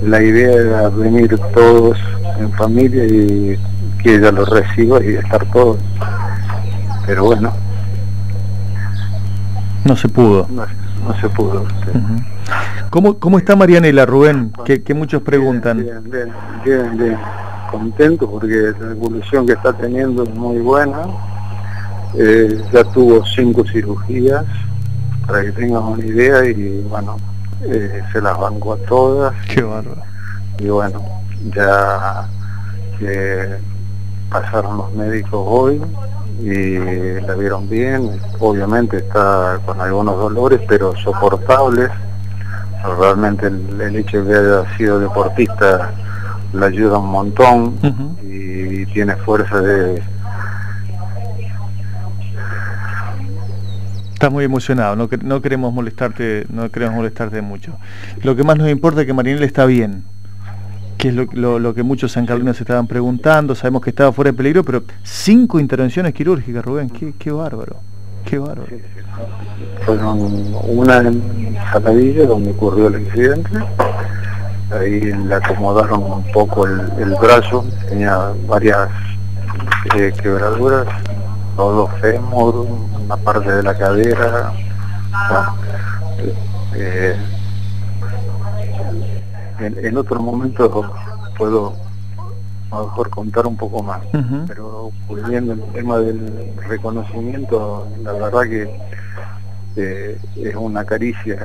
la idea era venir todos en familia y que ella los reciba y estar todos, pero bueno, no se pudo. No se pudo. Sí. ¿Cómo está Marianela, Rubén? Que muchos preguntan. Bien, contento porque la evolución que está teniendo es muy buena. Ya tuvo 5 cirugías, para que tengan una idea, y bueno, se las bancó a todas. Qué bárbaro. Y bueno, ya pasaron los médicos hoy y la vieron bien. Obviamente está con algunos dolores, pero soportables. Realmente el hecho de que haya sido deportista le ayuda un montón. Y tiene fuerza de... Estás muy emocionado, no queremos molestarte mucho. Lo que más nos importa es que Marianela está bien, que es lo que muchos sancarlinos se estaban preguntando. Sabemos que estaba fuera de peligro, pero 5 intervenciones quirúrgicas, Rubén, qué bárbaro, qué bárbaro. Sí. Fueron una en Saladilla, donde ocurrió el accidente. Ahí le acomodaron un poco el brazo, tenía varias quebraduras, los 2 fémur, una parte de la cadera. Bueno, en otro momento puedo a lo mejor contar un poco más, pero volviendo al tema del reconocimiento, la verdad que es una caricia.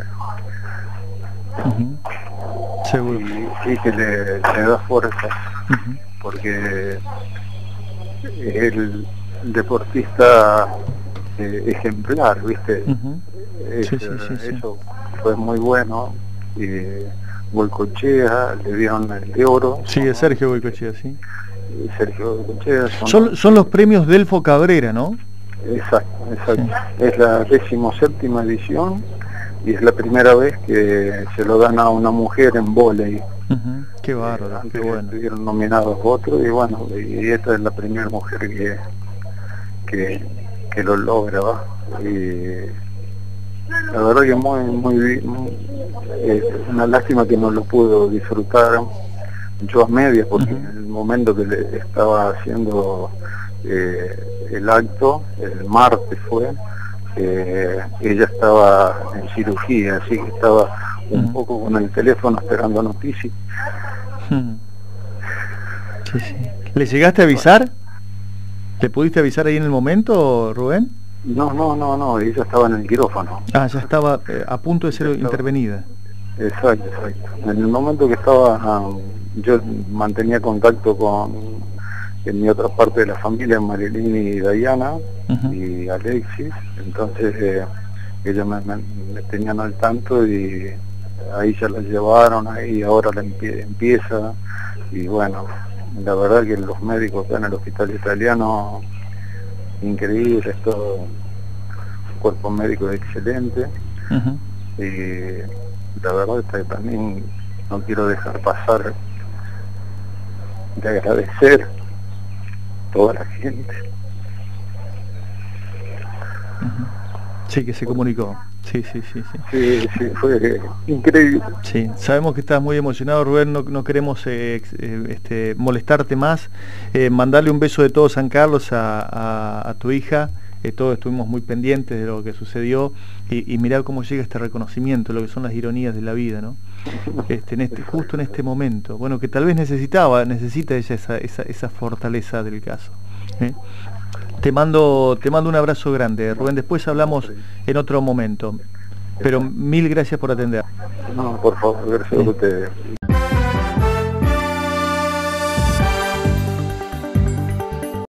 Seguro. Y que le da fuerza, porque es el deportista ejemplar, ¿viste? Sí. Eso fue muy bueno. Goycochea, le dieron el de oro. Sí, es Sergio Goycochea, sí. Sergio Goycochea. Son los premios Delfo Cabrera, ¿no? Exacto. Sí. Es la 17ª edición y es la primera vez que se lo dan a una mujer en vóley. Qué bárbaro, qué bueno. Estuvieron nominados otros y bueno, y esta es la primera mujer que lo logra, ¿va? Y la verdad que muy una lástima que no lo pudo disfrutar yo a medias, porque en el momento que le estaba haciendo el acto, el martes fue, ella estaba en cirugía, así que estaba un poco con el teléfono esperando noticias. Sí. ¿Le llegaste a avisar? ¿Le pudiste avisar ahí en el momento, Rubén? No, ella estaba en el quirófano. Ah, ya estaba a punto de ser intervenida. Exacto. En el momento que estaba, yo mantenía contacto en mi otra parte de la familia, Marilyn y Diana, y Alexis, entonces ellos me tenían al tanto y ahí ya la llevaron, ahí ahora la empieza, y bueno, la verdad que los médicos acá en el hospital italiano, increíbles, todo un cuerpo médico excelente. Y la verdad es que también no quiero dejar pasar de agradecer a toda la gente. Sí, que se comunicó. Sí. Sí, fue increíble. Sí, sabemos que estás muy emocionado, Rubén, no queremos molestarte más. Mandarle un beso de todo San Carlos a tu hija. Todos estuvimos muy pendientes de lo que sucedió y mirá cómo llega este reconocimiento, lo que son las ironías de la vida, ¿no? Justo en este momento, bueno, que tal vez necesita ella esa fortaleza del caso. Te mando un abrazo grande, Rubén, después hablamos en otro momento, pero mil gracias por atender. No, por favor, gracias a ustedes.